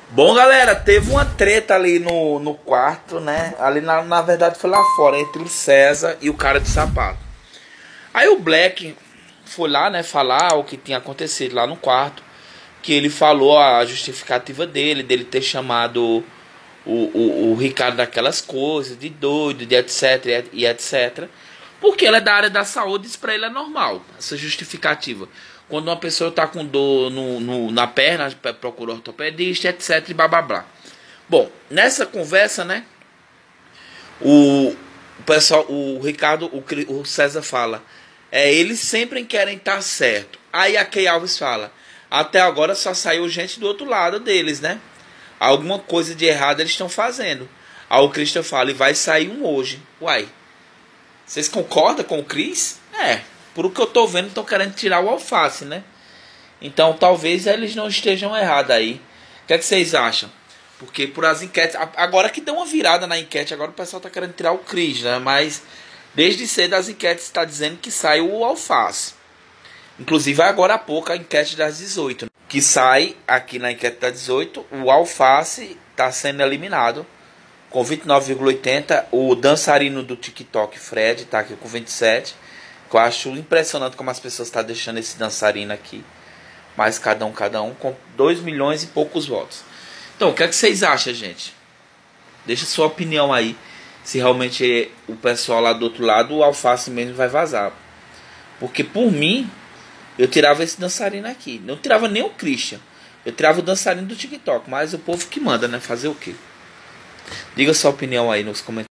Bom, galera, teve uma treta ali no quarto, né? Ali na verdade foi lá fora, entre o César e o cara de sapato. Aí o Black foi lá, né, falar o que tinha acontecido lá no quarto. Que ele falou a justificativa dele ter chamado o Ricardo daquelas coisas, de doido, de etc e etc. Porque ele é da área da saúde, isso pra ele é normal, essa justificativa. Quando uma pessoa tá com dor na perna, procura ortopedista, etc e blá blá blá. Bom, nessa conversa, né, o pessoal, o Ricardo, o César fala, eles sempre querem estar certo. Aí a Key Alves fala, até agora só saiu gente do outro lado deles, né? Alguma coisa de errado eles estão fazendo. Aí o Christian fala, e vai sair um hoje. Uai, vocês concordam com o Chris? Por o que eu tô vendo, estão querendo tirar o Alface, né? Então talvez eles não estejam errados aí. O que é que vocês acham? Porque por as enquetes, agora que deu uma virada na enquete, agora o pessoal tá querendo tirar o Chris, né? Mas desde cedo as enquetes está dizendo que sai o Alface. Inclusive agora há pouco a enquete das 18, né? Que sai aqui na enquete das 18, o Alface está sendo eliminado com 29,80. O dançarino do TikTok, Fred, está aqui com 27. Que eu acho impressionante como as pessoas estão deixando esse dançarino aqui. Mas cada um com 2 milhões e poucos votos. Então, o que é que vocês acham, gente? Deixa sua opinião aí. Se realmente o pessoal lá do outro lado, o Alface mesmo vai vazar. Porque por mim, eu tirava esse dançarino aqui. Não tirava nem o Christian. Eu tirava o dançarino do TikTok. Mas o povo que manda, né? Fazer o quê? Diga sua opinião aí nos comentários.